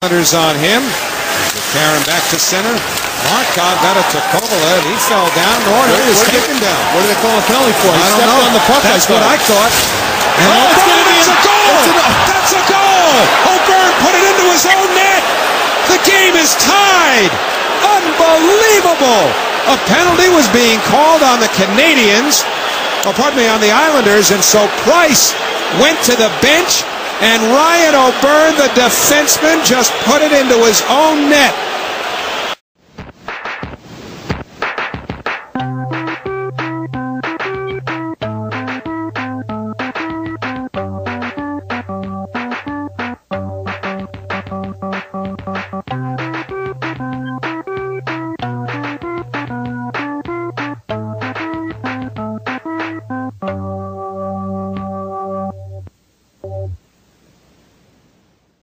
On him. Karen back to center. Markov got it to Kovalev. He fell down. Norton was taken down. What do they call a penalty for? I don't know. On the puck. That's what I thought. And it's a goal! That's a goal! O'Byrne put it into his own net. The game is tied. Unbelievable! A penalty was being called on the Canadians. Oh, pardon me, on the Islanders, and so Price went to the bench. And Ryan O'Byrne, the defenseman, just put it into his own net.